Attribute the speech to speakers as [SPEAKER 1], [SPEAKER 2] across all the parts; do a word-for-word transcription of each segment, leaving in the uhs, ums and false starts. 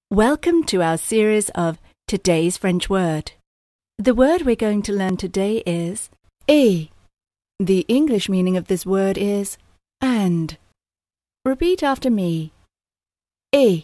[SPEAKER 1] Welcome to our series of Today's French Word. The word we're going to learn today is et. The English meaning of this word is and. Repeat after me. Et.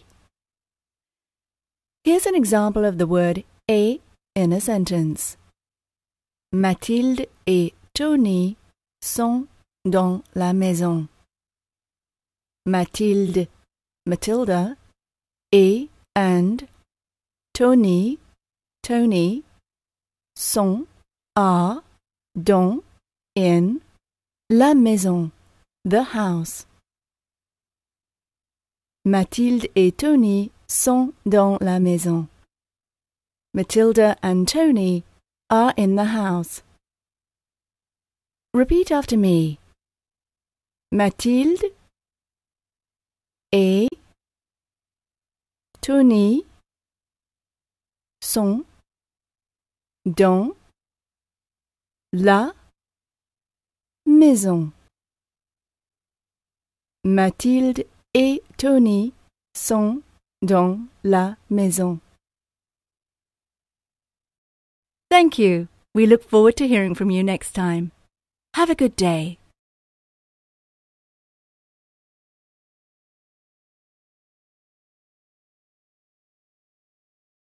[SPEAKER 1] Here's an example of the word et in a sentence. Mathilde et Tony sont dans la maison. Mathilde, Matilda, et and Tony, Tony, sont, are, dans, in, la maison, the house. Mathilde et Tony sont dans la maison. Matilda and Tony are in the house. Repeat after me. Mathilde et Tony sont dans la maison. Mathilde et Tony sont dans la maison. Thank you. We look forward to hearing from you next time. Have a good day.